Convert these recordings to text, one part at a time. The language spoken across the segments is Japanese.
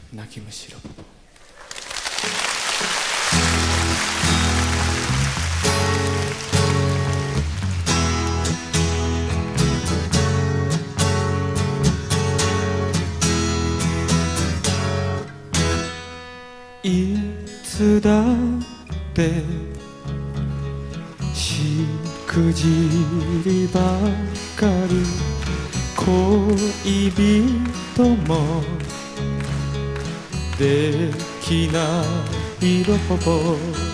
泣き虫ロボ。いつだってしくじりばかり恋人もできないロボ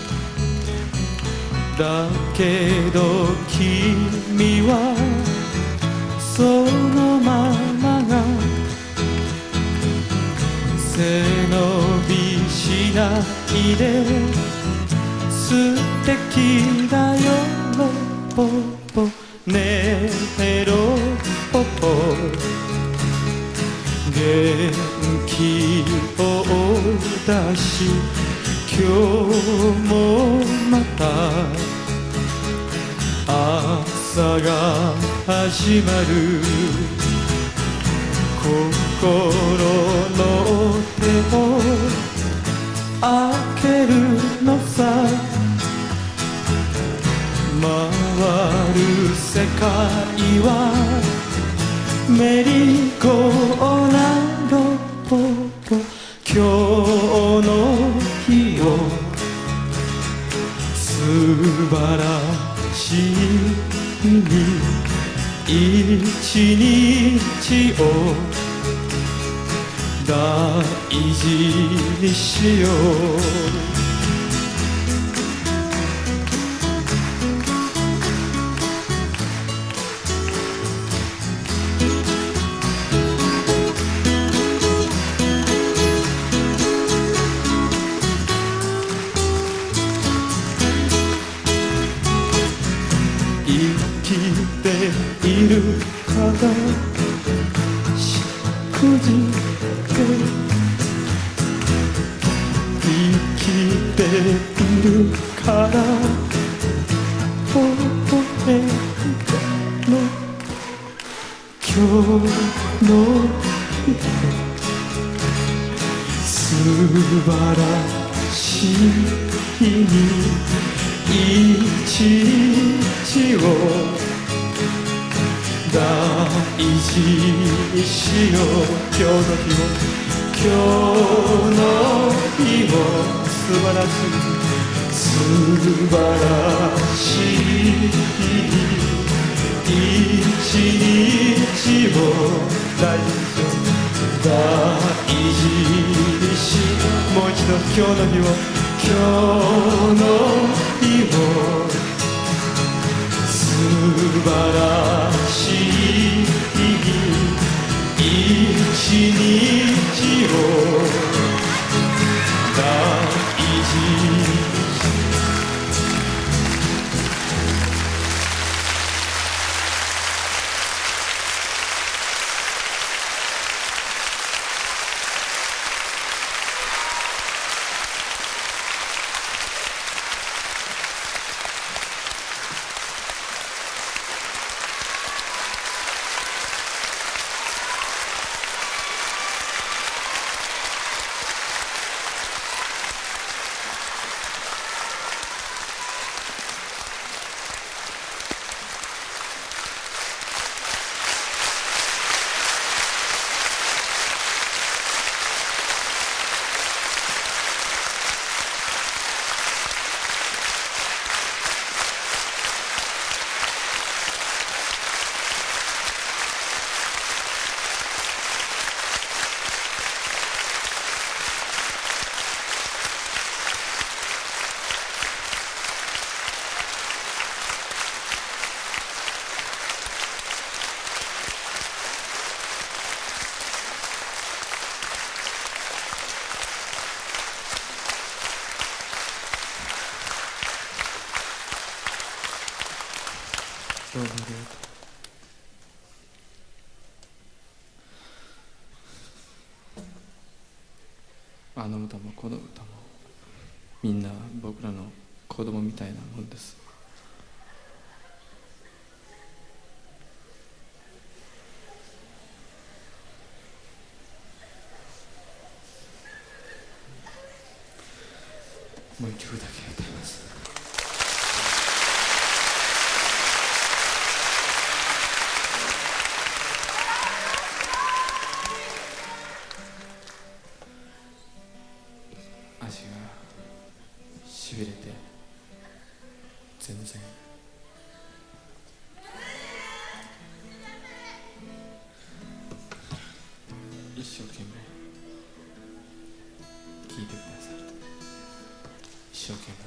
だけど君はそのままが背伸びしないで素敵だよロボねえロボ元気を出し今日もまた朝が始まる心の手を開けるのさ回る世界はメリーゴーランド今日の日を素晴らしい一日を大事にしよういるからしくじって生きているから微笑んでの今日の日素晴らしい一日を大事にしよう今日の日を今日の日を素晴らしい素晴らしい一日を大事にしもう一度今日の日を今日の日を素晴らしい一日を大事にどうもありがとう。あの歌もこの歌もみんな僕らの子供みたいなもんです。 もう一曲だけ歌います。足がしびれて全然一生懸命聴いてください。一生懸命